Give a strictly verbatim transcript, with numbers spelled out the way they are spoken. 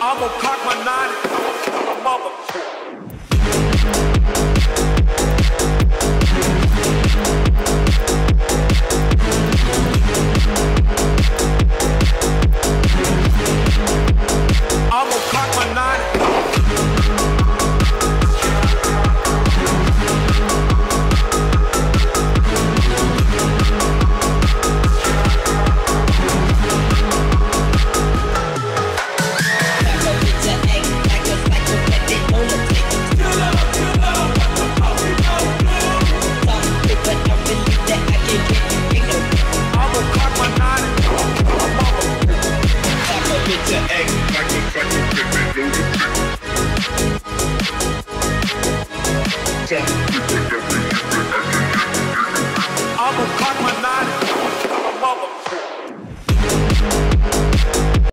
I'm gonna cock my nine and my mother. I'm gonna cock my nine. Time